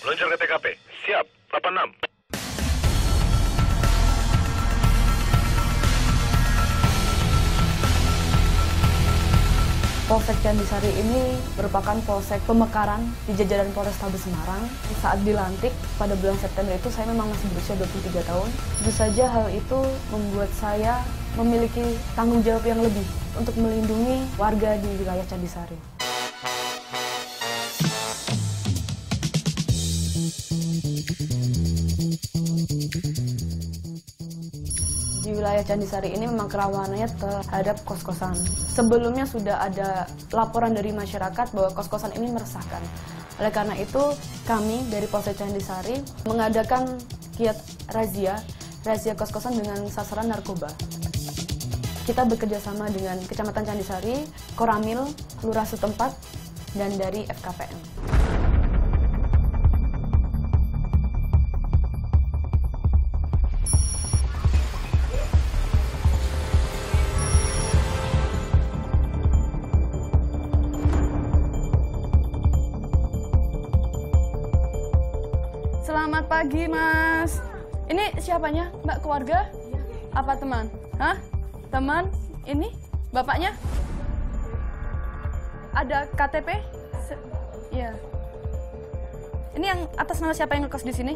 Meluncur ke TKP. Siap, 86. Polsek Candisari ini merupakan polsek pemekaran di jajaran Polrestabes Semarang. Saat dilantik pada bulan September itu saya memang masih berusia 23 tahun. Tentu saja hal itu membuat saya memiliki tanggung jawab yang lebih untuk melindungi warga di wilayah Candisari. Di wilayah Candisari ini memang kerawanannya terhadap kos-kosan. Sebelumnya sudah ada laporan dari masyarakat bahwa kos-kosan ini meresahkan. Oleh karena itu, kami dari Polsek Candisari mengadakan giat razia kos-kosan dengan sasaran narkoba. Kita bekerja sama dengan Kecamatan Candisari, Koramil, Lurah setempat, dan dari FKPM. Selamat pagi, Mas. Ini siapanya? Mbak, keluarga? Apa teman? Hah? Teman? Ini? Bapaknya? Ada KTP? Iya. Ini yang atas nama siapa yang ngekos di sini?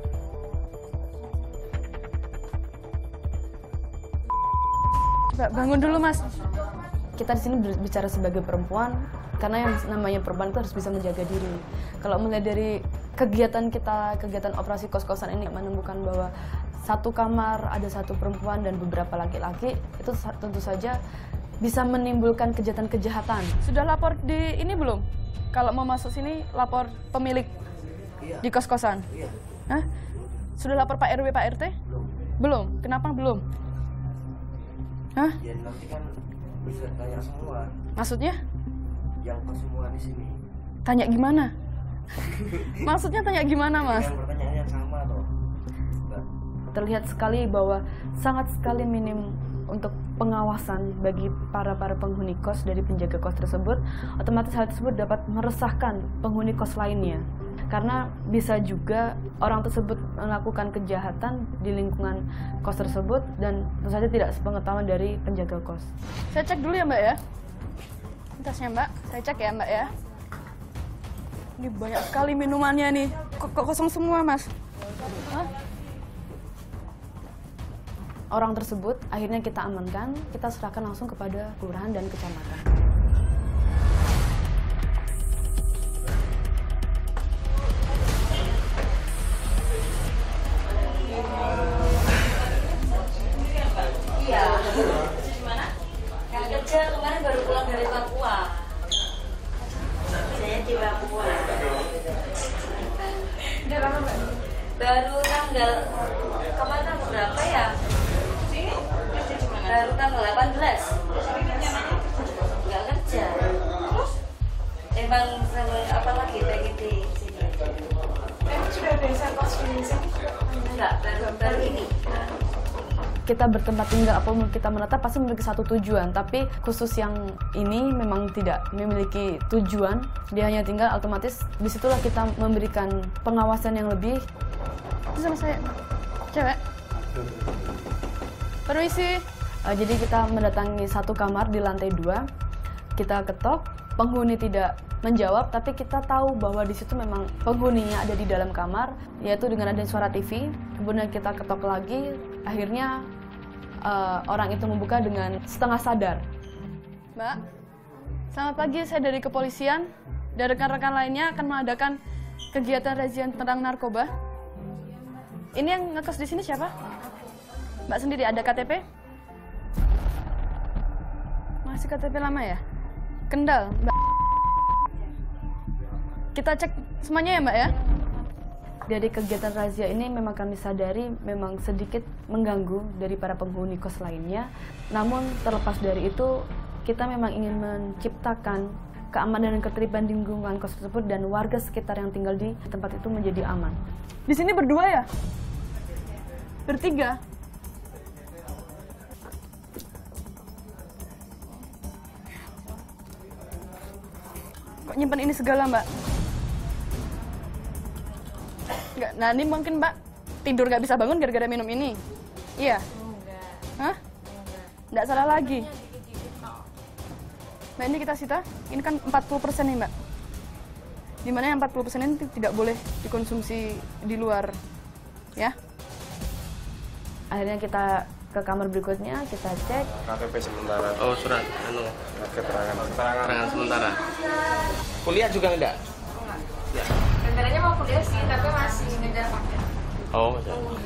Coba bangun dulu, Mas. Kita di sini bicara sebagai perempuan, karena yang namanya perempuan itu harus bisa menjaga diri. Kalau melihat dari kegiatan kita, kegiatan operasi kos-kosan ini menemukan bahwa satu kamar ada satu perempuan dan beberapa laki-laki, itu tentu saja bisa menimbulkan kejahatan-kejahatan. Sudah lapor di ini belum? Kalau mau masuk sini lapor pemilik di kos-kosan? Iya. Hah? Sudah lapor Pak RW, Pak RT? Belum. Belum? Kenapa belum? Hah? Ya nanti kan bisa tanya semua. Maksudnya? Yang kos semua di sini. Tanya gimana? Maksudnya tanya gimana, Mas? Yang pertanyaannya sama toh. Terlihat sekali bahwa sangat sekali minim untuk pengawasan bagi para penghuni kos dari penjaga kos tersebut. Otomatis hal tersebut dapat meresahkan penghuni kos lainnya. Karena bisa juga orang tersebut melakukan kejahatan di lingkungan kos tersebut dan tentu saja tidak sepengetahuan dari penjaga kos. Saya cek dulu ya, Mbak ya. Tasnya, Mbak. Saya cek ya, Mbak ya. Ini banyak sekali minumannya nih. Kok kosong semua, Mas? Hah? Orang tersebut akhirnya kita amankan, kita serahkan langsung kepada kelurahan dan kecamatan. Iya. Gimana? Yang kerja kemarin baru pulang dari Papua. Saya di Papua. Udah lama Mbak? Baru tanggal kemarin tanggal berapa ya? Baru tanggal 18. Nggak kerja. Emang sama apa lagi pengen di sini? Emang sudah biasa kos di sini? Enggak, baru ini. Kita bertempat tinggal apapun kita menetap pasti memiliki satu tujuan, tapi khusus yang ini memang tidak memiliki tujuan, dia hanya tinggal, otomatis disitulah kita memberikan pengawasan yang lebih. Itu sama saya, cewek. Permisi. Jadi kita mendatangi satu kamar di lantai 2, kita ketok, penghuni tidak menjawab, tapi kita tahu bahwa di situ memang penghuninya ada di dalam kamar, yaitu dengan adanya suara TV. Kemudian kita ketok lagi, akhirnya orang itu membuka dengan setengah sadar. Mbak, selamat pagi, saya dari kepolisian dan rekan-rekan lainnya akan mengadakan kegiatan razia tentang narkoba. Ini yang ngekos di sini siapa? Mbak sendiri, ada KTP? Masih KTP lama ya? Kendal, Mbak. Kita cek semuanya ya, Mbak ya? Dari kegiatan razia ini memang kami sadari memang sedikit mengganggu dari para penghuni kos lainnya. Namun terlepas dari itu, kita memang ingin menciptakan keamanan dan ketertiban di lingkungan kos tersebut dan warga sekitar yang tinggal di tempat itu menjadi aman. Di sini berdua ya? Bertiga? Kok nyimpen ini segala, Mbak? Nggak, nah ini mungkin Mbak tidur nggak bisa bangun gara-gara minum ini. Iya? Enggak. Hah? Nggak salah lagi. Mbak, ini kita sita, ini kan 40% nih Mbak. Dimana yang 40% ini tidak boleh dikonsumsi di luar. Ya? Akhirnya kita ke kamar berikutnya, kita cek. KTP sementara. Oh, surat keterangan sementara. Kuliah juga enggak? Rencananya mau kuliah sih, tapi masih ngejar paket. Oh,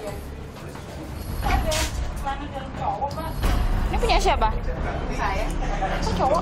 Ini punya siapa? Saya. Kok cowok?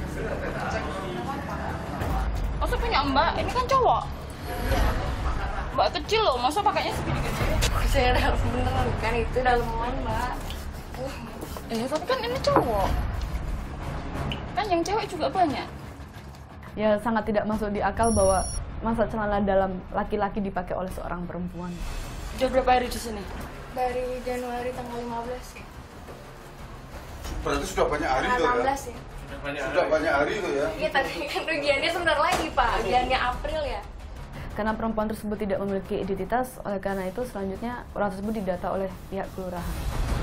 Masa punya Mbak? Ini kan cowok. Mbak kecil loh, masa pakainya segini kecil? Saya dalam beneran kan itu daleman, Mbak. Tapi kan ini cowok. Kan yang cewek juga banyak. Ya sangat tidak masuk di akal bahwa masa celana dalam laki-laki dipakai oleh seorang perempuan. Udah berapa hari di sini? Dari Januari tanggal 15 ya. Berarti sudah banyak hari tuh ya? 16 ya. Sudah banyak hari tuh ya? Iya, tapi kan rugiannya sebentar lagi, Pak. Rugiannya April ya. Karena perempuan tersebut tidak memiliki identitas, oleh karena itu selanjutnya orang tersebut didata oleh pihak kelurahan.